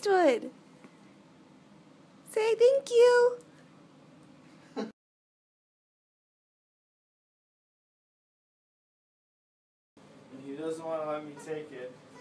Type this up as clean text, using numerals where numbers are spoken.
Eastwood. Say thank you. He doesn't want to let me take it.